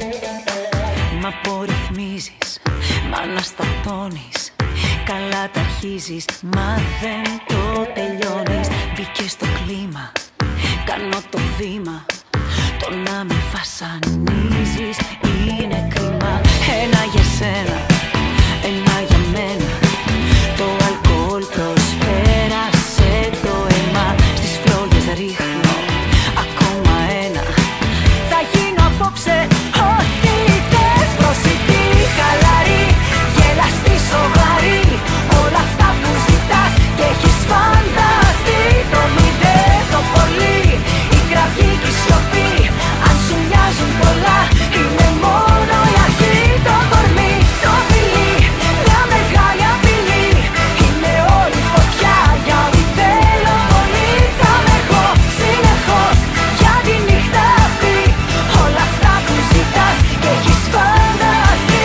Μ' απορριθμίζεις, μ' αναστατώνεις. Καλά τα αρχίζεις, μα δεν το τελειώνεις. Μπήκες στο κλίμα, κάνω το βήμα. Το να με βασανίζεις είναι κρίμα. Ένα για σένα, ένα για μένα. Το αλκοόλ προσπέρασε το αίμα. Στις φλόγες ρίχνω ακόμα ένα. Θα γίνω απόψε ό,τι θες. Προσιτή, χαλαρή, γελαστή, σοβαρή. Όλα αυτά που ζητάς και έχεις φανταστεί. Το μηδέν, το πολύ, η κραυγή και η σιωπή. Αν σου μοιάζουν πολλά, είναι μόνο η αρχή. Το κορμί, το φιλί, μια μεγάλη απειλή. Είναι όλη φωτιά για ό,τι θέλω πολύ. Θα με έχω συνεχώς για τη νύχτα αυτή. Όλα αυτά που ζητάς και έχεις φανταστεί.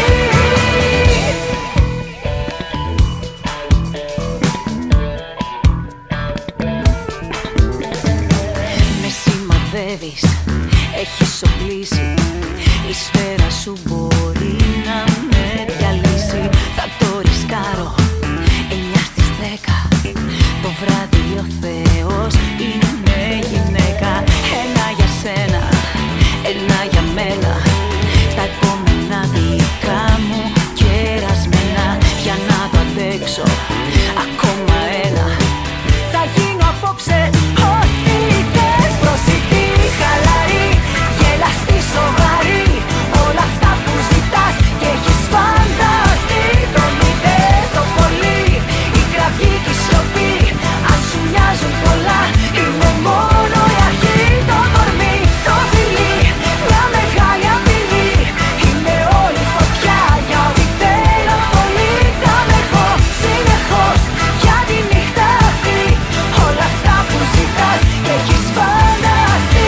Με σημαδεύεις, έχεις οπλίσει. Η σφαίρα σου μπορεί να με διαλύσει. Θα το ρισκάρω 9 στις 10. Το βράδυ ο Θεός είναι γυναίκα. Ένα για σένα, ένα για μένα. Τα επόμενα δικά μου κερασμένα. Για να το αντέξω ακόμα ένα. Θα γίνω απόψε ό,τι θες. Προσιτή, χαλαρή, γελαστή, σοβαρή. Όλα αυτά που ζητάς και έχεις φανταστεί. Το μηδέν, το πολύ, η κραυγή και η σιωπή. Αν σου μοιάζουν πολλά, είναι μόνο η αρχή. Το κορμί, το φιλί, μια μεγάλη απειλή. Είναι όλη φωτιά για ό,τι θέλω πολύ. Θα με έχω συνεχώς για τη νύχτα αυτή. Όλα αυτά που ζητάς και έχεις φανταστεί.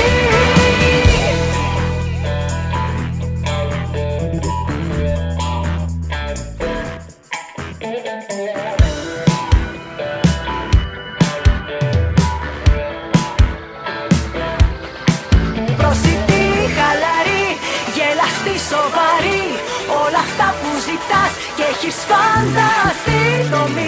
Προσιτή, χαλαρή, γελαστή, σοβαρή. Όλα αυτά που ζητάς και έχεις φανταστεί. Το